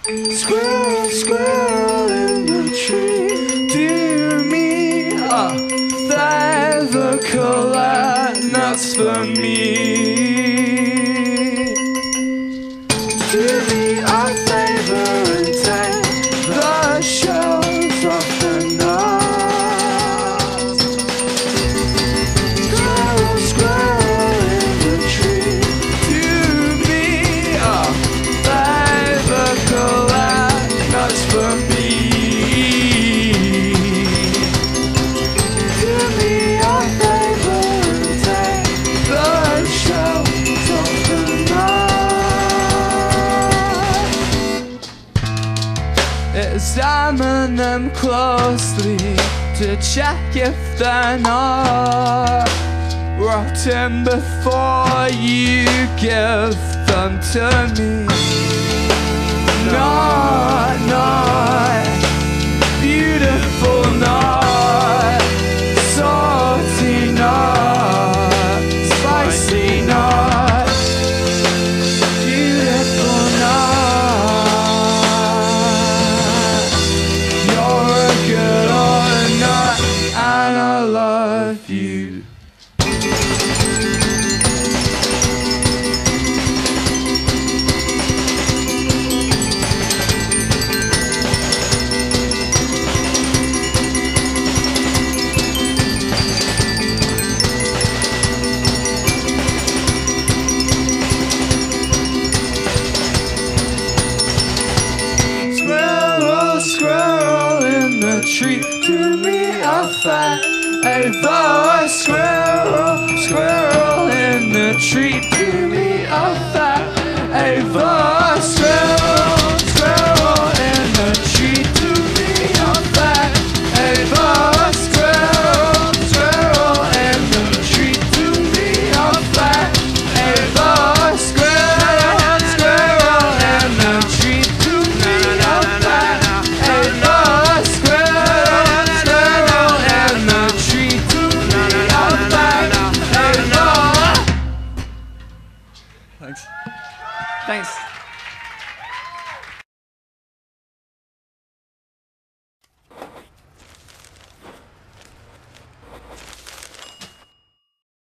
Squirrel, squirrel in the tree, do me a favor, collect nuts for me. Do me a favor and take the shells off the nuts. Squirrel, squirrel in the tree, do me a favor, collect nuts for me. Do me a favor and take the shells off the nuts. Examine them closely to check if they're not rotten before you give them to me. Not beautiful, not salty, not spicy, not beautiful, not. You're a good old nut, and I love you. Squirrel, squirrel in the tree, do me a favor. Squirrel, squirrel in the tree, do me a favor.